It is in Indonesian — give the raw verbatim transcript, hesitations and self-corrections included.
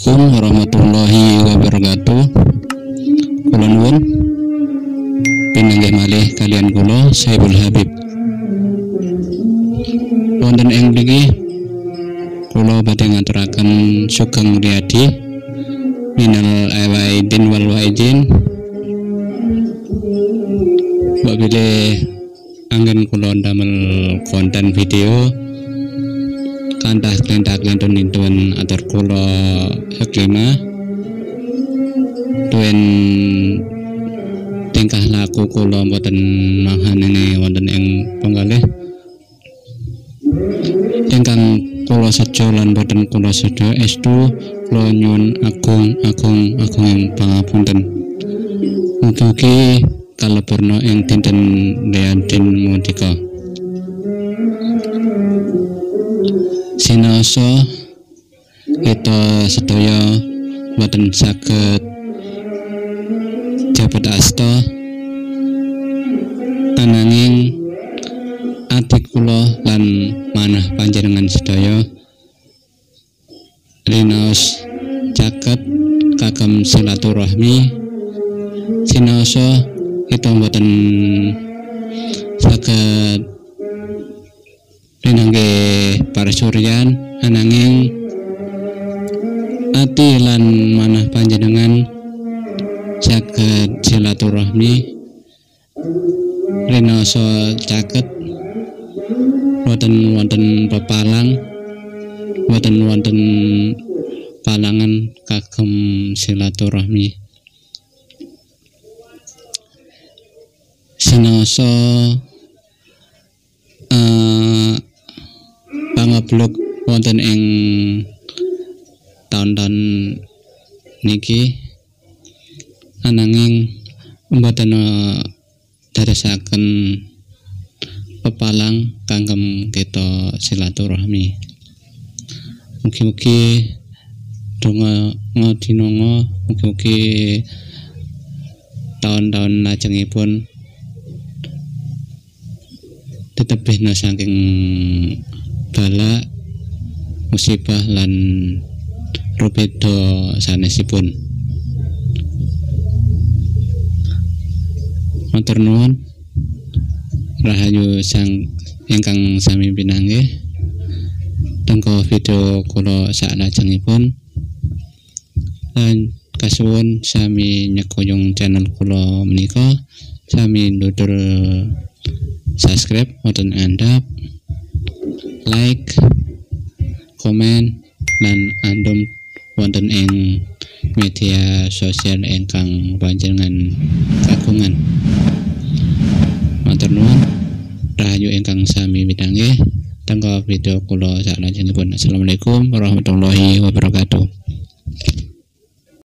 Assalamualaikum warahmatullahi wabarakatuh. Kula nuwun pinanggih malih kalian kula Saiful Habib. Wonten ing mriki kula badhe ngaturaken sugeng riyadi minal aidin wal waidin. Mbak bilih anggen kula ndamel konten video kantah klentak lentun nintun atur kula haklima tuen tingkah laku kula mboten mahanene wonten ing penggalih ingkang kula sejo lan boten kula sedo estu kula nyuwun agung agung agung ing pangapunten. Mugi-mugi kaleberna ing dinten Leandin Mudika. Sinaosa kita sedaya boten saged jabat asta ananging adik kula lan manah panjenengan sedaya rinaos caket kagem silaturahmi. Sinaosa kita boten saged rinangge parsuryan ananging ati lan manah panjenengan saged silaturahmi rinaosa caket wonten wonten pepalang wonten wonten palangan kagem silaturahmi. Sinaosa uh, pangabluk wonten ing tahun-tahun niki ananging mboten dadosaken pepalang kagem kita silaturahmi. Mugi-mugi donga ngodinonga mugi-mugi tahun-tahun lajengipun tetebihna saking bala musibah lan rubeda sanesipun. Matur nuwun rahayu sang ingkang sami pinanggih tengko video kula salajengipun lan kasuwun sami nyekuyung channel kula menika sami ndudur subscribe wonten andhap like komen lan andum wonten ing media sosial ingkang panjenengan kagungan. Matur nuwun rahayu ingkang sami pinanggih tengko video kula salajengipun. Assalamualaikum warahmatullahi wabarakatuh.